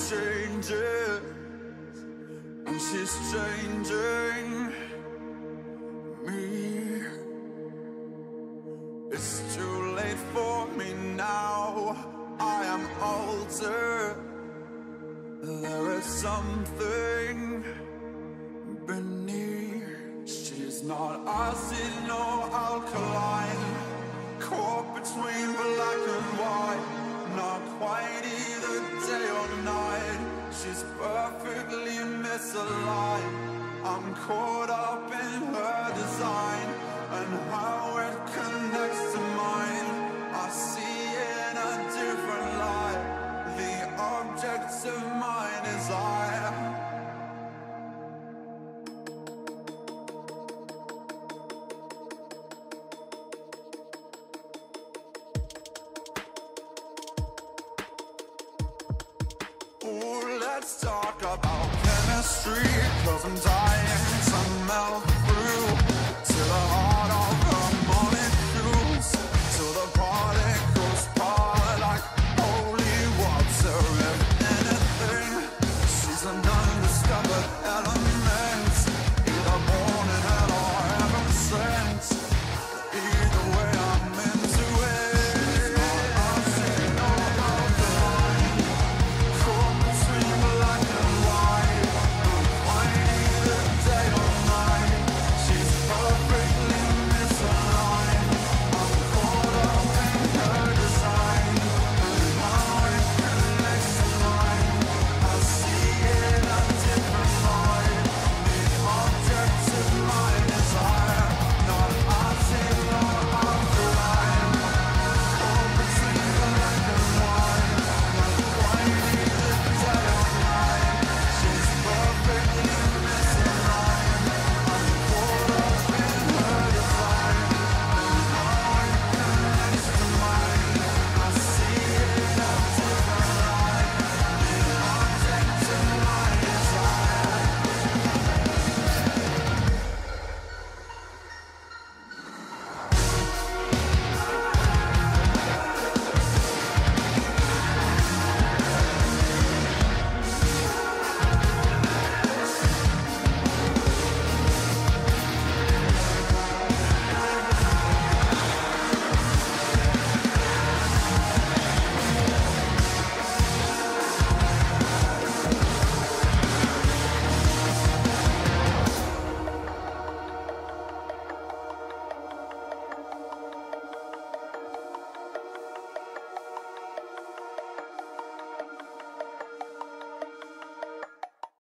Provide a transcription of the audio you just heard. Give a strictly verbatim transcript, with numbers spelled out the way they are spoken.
changes, and she's changing me. It's too late for me now, I am older. There is something beneath. She's not acid nor alkaline, caught between black and white, not quite either day or night. She's perfectly misaligned. I'm caught up in her design and how it connects to mine. I see in a different light the objects of my desire. Ooh, let's talk about chemistry, 'cause I'm tired